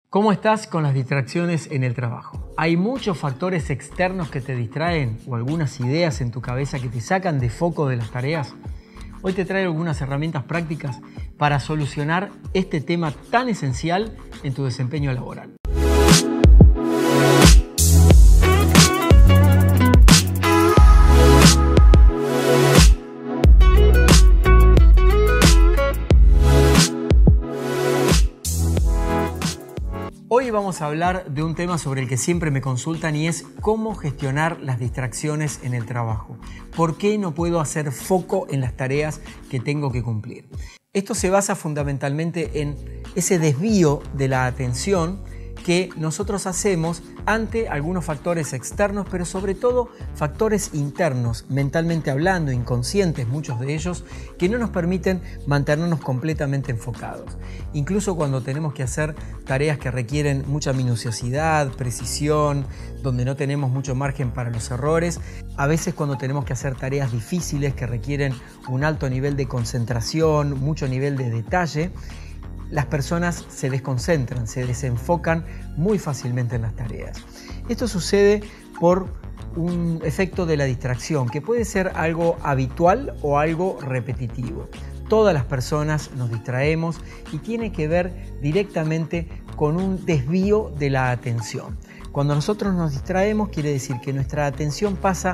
¿Cómo estás con las distracciones en el trabajo? ¿Hay muchos factores externos que te distraen o algunas ideas en tu cabeza que te sacan de foco de las tareas? Hoy te traigo algunas herramientas prácticas para solucionar este tema tan esencial en tu desempeño laboral. Hoy vamos a hablar de un tema sobre el que siempre me consultan y es cómo gestionar las distracciones en el trabajo. ¿Por qué no puedo hacer foco en las tareas que tengo que cumplir? Esto se basa fundamentalmente en ese desvío de la atención que nosotros hacemos ante algunos factores externos, pero sobre todo factores internos, mentalmente hablando, inconscientes, muchos de ellos, que no nos permiten mantenernos completamente enfocados. Incluso cuando tenemos que hacer tareas que requieren mucha minuciosidad, precisión, donde no tenemos mucho margen para los errores, a veces cuando tenemos que hacer tareas difíciles que requieren un alto nivel de concentración, mucho nivel de detalle, las personas se desconcentran, se desenfocan muy fácilmente en las tareas. Esto sucede por un efecto de la distracción, que puede ser algo habitual o algo repetitivo. Todas las personas nos distraemos y tiene que ver directamente con un desvío de la atención. Cuando nosotros nos distraemos, quiere decir que nuestra atención pasa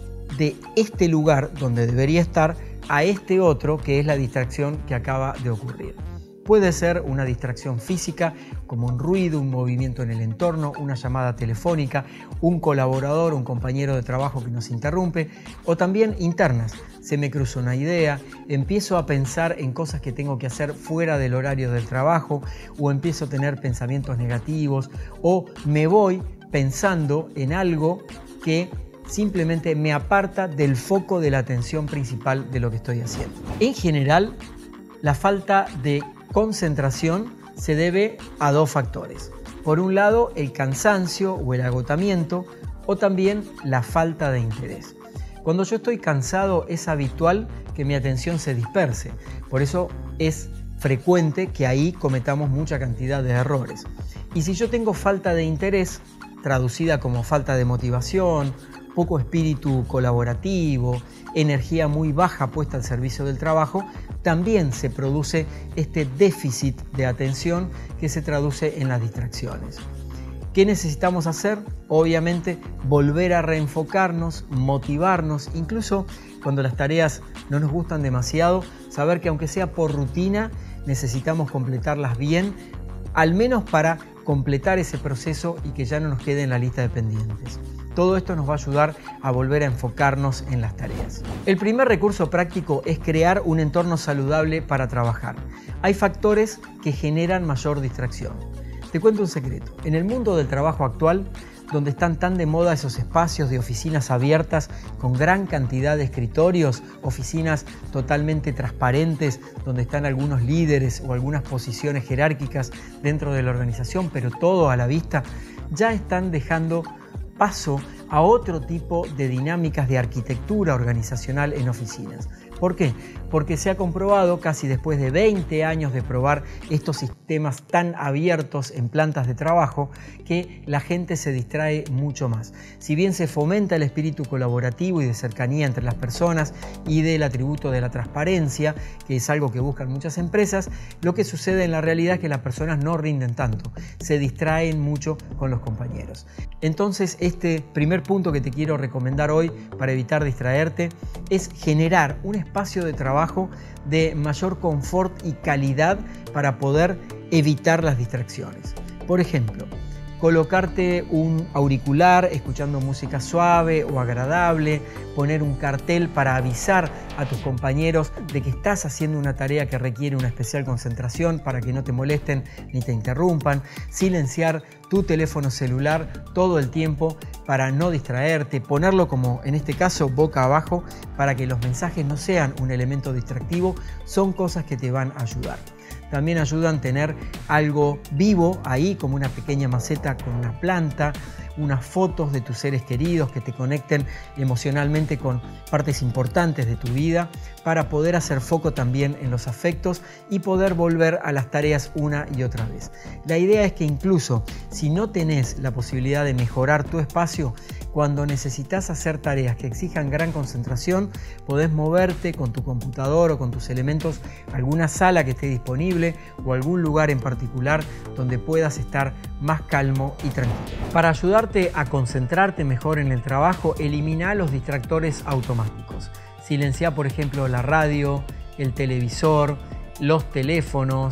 de este lugar donde debería estar a este otro, que es la distracción que acaba de ocurrir. Puede ser una distracción física, como un ruido, un movimiento en el entorno, una llamada telefónica, un colaborador, un compañero de trabajo que nos interrumpe, o también internas. Se me cruza una idea, empiezo a pensar en cosas que tengo que hacer fuera del horario del trabajo, o empiezo a tener pensamientos negativos, o me voy pensando en algo que simplemente me aparta del foco de la atención principal de lo que estoy haciendo. En general, la falta de concentración se debe a dos factores. Por un lado, el cansancio o el agotamiento, o también la falta de interés. Cuando yo estoy cansado es habitual que mi atención se disperse. Por eso es frecuente que ahí cometamos mucha cantidad de errores. Y si yo tengo falta de interés, traducida como falta de motivación, poco espíritu colaborativo, energía muy baja puesta al servicio del trabajo, también se produce este déficit de atención que se traduce en las distracciones. ¿Qué necesitamos hacer? Obviamente volver a reenfocarnos, motivarnos, incluso cuando las tareas no nos gustan demasiado, saber que aunque sea por rutina, necesitamos completarlas bien, al menos para completar ese proceso y que ya no nos quede en la lista de pendientes. Todo esto nos va a ayudar a volver a enfocarnos en las tareas. El primer recurso práctico es crear un entorno saludable para trabajar. Hay factores que generan mayor distracción. Te cuento un secreto. En el mundo del trabajo actual, donde están tan de moda esos espacios de oficinas abiertas con gran cantidad de escritorios, oficinas totalmente transparentes, donde están algunos líderes o algunas posiciones jerárquicas dentro de la organización, pero todo a la vista, ya están dejando paso a otro tipo de dinámicas de arquitectura organizacional en oficinas. ¿Por qué? Porque se ha comprobado, casi después de 20 años de probar estos sistemas tan abiertos en plantas de trabajo, que la gente se distrae mucho más. Si bien se fomenta el espíritu colaborativo y de cercanía entre las personas y del atributo de la transparencia, que es algo que buscan muchas empresas, lo que sucede en la realidad es que las personas no rinden tanto, se distraen mucho con los compañeros. Entonces, este primer punto que te quiero recomendar hoy para evitar distraerte es generar un espacio de trabajo de mayor confort y calidad para poder evitar las distracciones. Por ejemplo, colocarte un auricular escuchando música suave o agradable, poner un cartel para avisar a tus compañeros de que estás haciendo una tarea que requiere una especial concentración para que no te molesten ni te interrumpan, silenciar tu teléfono celular todo el tiempo para no distraerte, ponerlo como en este caso boca abajo para que los mensajes no sean un elemento distractivo, son cosas que te van a ayudar. también ayudan tener algo vivo ahí, como una pequeña maceta con una planta, unas fotos de tus seres queridos que te conecten emocionalmente con partes importantes de tu vida, para poder hacer foco también en los afectos y poder volver a las tareas una y otra vez. La idea es que incluso si no tenés la posibilidad de mejorar tu espacio, cuando necesitas hacer tareas que exijan gran concentración, podés moverte con tu computador o con tus elementos a alguna sala que esté disponible o algún lugar en particular donde puedas estar más calmo y tranquilo. Para ayudarte a concentrarte mejor en el trabajo, elimina los distractores automáticos. Silencia, por ejemplo, la radio, el televisor, los teléfonos.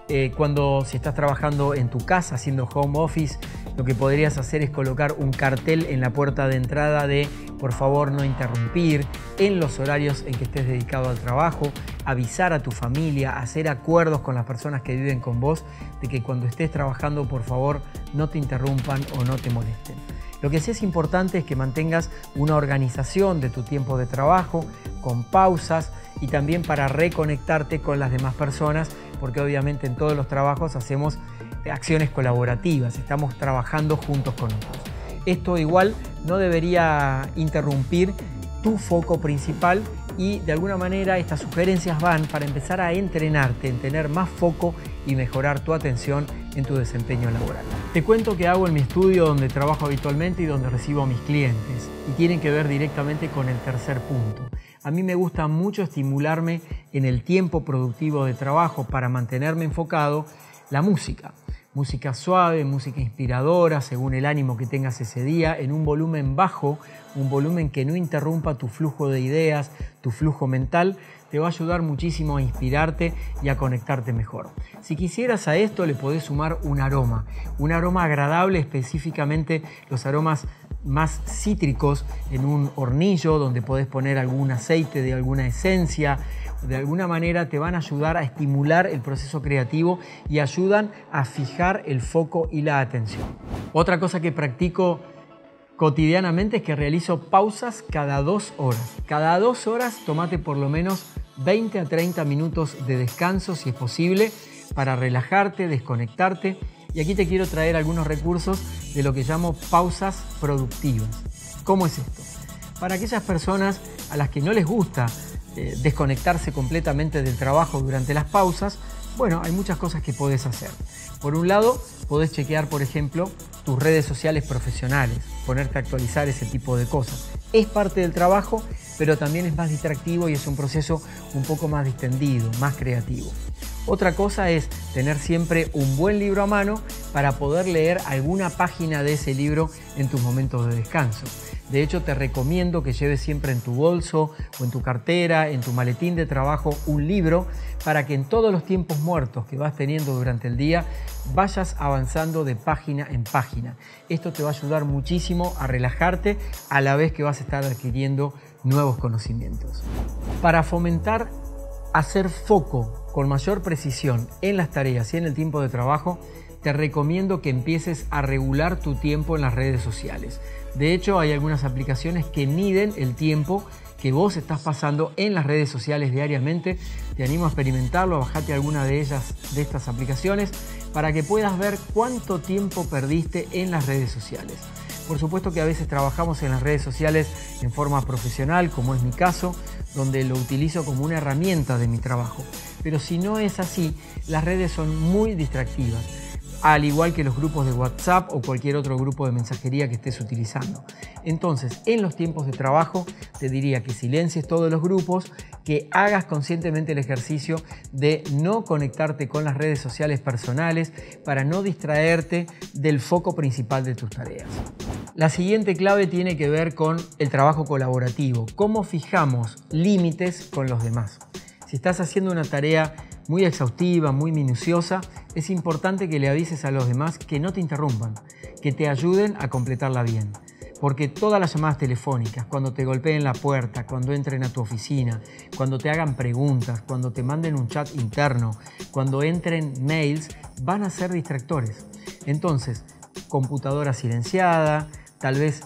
Si estás trabajando en tu casa haciendo home office, lo que podrías hacer es colocar un cartel en la puerta de entrada de por favor no interrumpir, en los horarios en que estés dedicado al trabajo, avisar a tu familia, hacer acuerdos con las personas que viven con vos de que cuando estés trabajando por favor no te interrumpan o no te molesten. Lo que sí es importante es que mantengas una organización de tu tiempo de trabajo, con pausas y también para reconectarte con las demás personas, porque obviamente en todos los trabajos hacemos acciones colaborativas, estamos trabajando juntos con otros. Esto igual no debería interrumpir tu foco principal y de alguna manera estas sugerencias van para empezar a entrenarte en tener más foco y mejorar tu atención en tu desempeño laboral. Te cuento qué hago en mi estudio donde trabajo habitualmente y donde recibo a mis clientes, y tienen que ver directamente con el tercer punto. A mí me gusta mucho estimularme en el tiempo productivo de trabajo para mantenerme enfocado la música. Música suave, música inspiradora, según el ánimo que tengas ese día, en un volumen bajo, un volumen que no interrumpa tu flujo de ideas, tu flujo mental, te va a ayudar muchísimo a inspirarte y a conectarte mejor. Si quisieras a esto le podés sumar un aroma agradable, específicamente los aromas más cítricos en un hornillo donde podés poner algún aceite de alguna esencia. De alguna manera te van a ayudar a estimular el proceso creativo y ayudan a fijar el foco y la atención. Otra cosa que practico cotidianamente es que realizo pausas cada 2 horas. Cada 2 horas tomate por lo menos 20 a 30 minutos de descanso si es posible para relajarte, desconectarte. Y aquí te quiero traer algunos recursos de lo que llamo pausas productivas. ¿Cómo es esto? Para aquellas personas a las que no les gusta desconectarse completamente del trabajo durante las pausas, bueno, hay muchas cosas que podés hacer. Por un lado, podés chequear, por ejemplo, tus redes sociales profesionales, ponerte a actualizar ese tipo de cosas. Es parte del trabajo, pero también es más distractivo y es un proceso un poco más distendido, más creativo. Otra cosa es tener siempre un buen libro a mano para poder leer alguna página de ese libro en tus momentos de descanso. De hecho, te recomiendo que lleves siempre en tu bolso o en tu cartera, en tu maletín de trabajo, un libro para que en todos los tiempos muertos que vas teniendo durante el día vayas avanzando de página en página. Esto te va a ayudar muchísimo a relajarte a la vez que vas a estar adquiriendo nuevos conocimientos. Para fomentar hacer foco con mayor precisión en las tareas y en el tiempo de trabajo, te recomiendo que empieces a regular tu tiempo en las redes sociales. De hecho, hay algunas aplicaciones que miden el tiempo que vos estás pasando en las redes sociales diariamente. Te animo a experimentarlo, bajate alguna de estas aplicaciones para que puedas ver cuánto tiempo perdiste en las redes sociales. Por supuesto que a veces trabajamos en las redes sociales en forma profesional, como es mi caso, donde lo utilizo como una herramienta de mi trabajo. Pero si no es así, las redes son muy distractivas, al igual que los grupos de WhatsApp o cualquier otro grupo de mensajería que estés utilizando. Entonces, en los tiempos de trabajo, te diría que silencies todos los grupos, que hagas conscientemente el ejercicio de no conectarte con las redes sociales personales para no distraerte del foco principal de tus tareas. La siguiente clave tiene que ver con el trabajo colaborativo. ¿Cómo fijamos límites con los demás? Si estás haciendo una tarea muy exhaustiva, muy minuciosa, es importante que le avises a los demás que no te interrumpan, que te ayuden a completarla bien. Porque todas las llamadas telefónicas, cuando te golpeen la puerta, cuando entren a tu oficina, cuando te hagan preguntas, cuando te manden un chat interno, cuando entren mails, van a ser distractores. Entonces, computadora silenciada, tal vez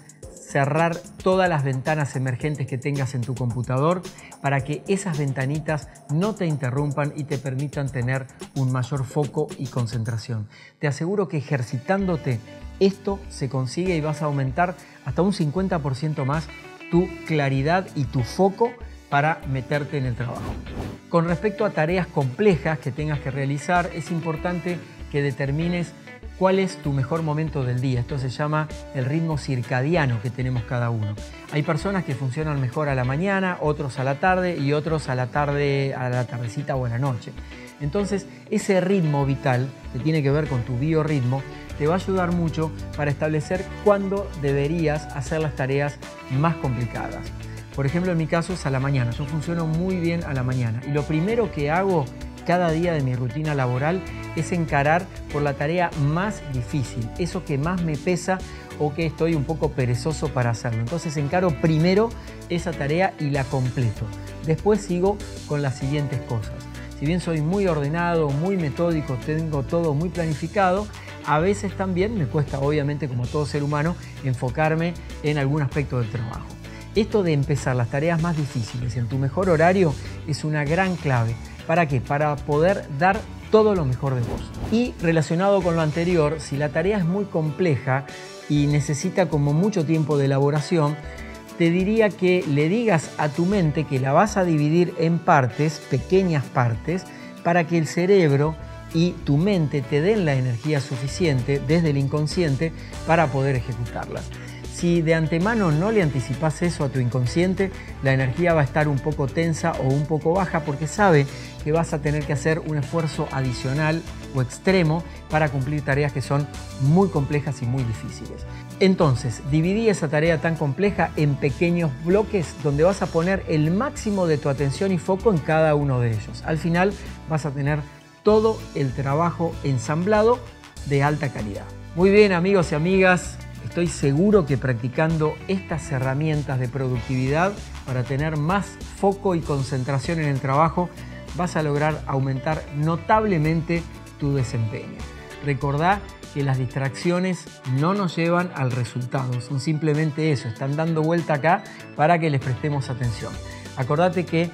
cerrar todas las ventanas emergentes que tengas en tu computador para que esas ventanitas no te interrumpan y te permitan tener un mayor foco y concentración. Te aseguro que ejercitándote esto se consigue y vas a aumentar hasta un 50% más tu claridad y tu foco para meterte en el trabajo. Con respecto a tareas complejas que tengas que realizar, es importante que determines cuál es tu mejor momento del día. Esto se llama el ritmo circadiano que tenemos cada uno. Hay personas que funcionan mejor a la mañana, otros a la tarde y otros a la tarde, a la tardecita o a la noche. Entonces, ese ritmo vital que tiene que ver con tu biorritmo te va a ayudar mucho para establecer cuándo deberías hacer las tareas más complicadas. Por ejemplo, en mi caso es a la mañana. Yo funciono muy bien a la mañana. Y lo primero que hago cada día de mi rutina laboral es encarar por la tarea más difícil, eso que más me pesa o que estoy un poco perezoso para hacerlo. Entonces encaro primero esa tarea y la completo. Después sigo con las siguientes cosas. Si bien soy muy ordenado, muy metódico, tengo todo muy planificado, a veces también me cuesta, obviamente como todo ser humano, enfocarme en algún aspecto del trabajo. Esto de empezar las tareas más difíciles en tu mejor horario es una gran clave. ¿Para qué? Para poder dar todo lo mejor de vos. Y relacionado con lo anterior, si la tarea es muy compleja y necesita como mucho tiempo de elaboración, te diría que le digas a tu mente que la vas a dividir en partes, pequeñas partes, para que el cerebro y tu mente te den la energía suficiente desde el inconsciente para poder ejecutarlas. Si de antemano no le anticipas eso a tu inconsciente, la energía va a estar un poco tensa o un poco baja porque sabe que vas a tener que hacer un esfuerzo adicional o extremo para cumplir tareas que son muy complejas y muy difíciles. Entonces, dividí esa tarea tan compleja en pequeños bloques donde vas a poner el máximo de tu atención y foco en cada uno de ellos. Al final vas a tener todo el trabajo ensamblado de alta calidad. Muy bien, amigos y amigas. Estoy seguro que practicando estas herramientas de productividad para tener más foco y concentración en el trabajo vas a lograr aumentar notablemente tu desempeño. Recordá que las distracciones no nos llevan al resultado, son simplemente eso, están dando vuelta acá para que les prestemos atención. Acordate que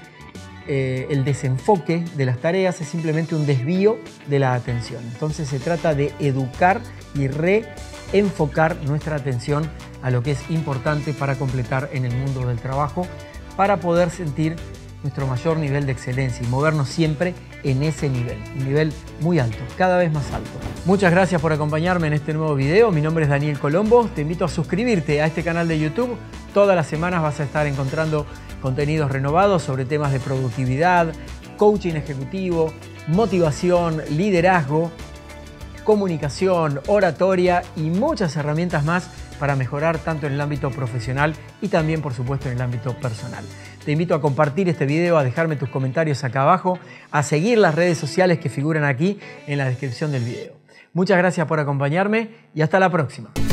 el desenfoque de las tareas es simplemente un desvío de la atención. Entonces se trata de educar y reenfocar nuestra atención a lo que es importante para completar en el mundo del trabajo, para poder sentir nuestro mayor nivel de excelencia y movernos siempre en ese nivel, un nivel muy alto, cada vez más alto. Muchas gracias por acompañarme en este nuevo video. Mi nombre es Daniel Colombo. Te invito a suscribirte a este canal de YouTube. Todas las semanas vas a estar encontrando contenidos renovados sobre temas de productividad, coaching ejecutivo, motivación, liderazgo, comunicación, oratoria y muchas herramientas más para mejorar tanto en el ámbito profesional y también, por supuesto, en el ámbito personal. Te invito a compartir este video, a dejarme tus comentarios acá abajo, a seguir las redes sociales que figuran aquí en la descripción del video. Muchas gracias por acompañarme y hasta la próxima.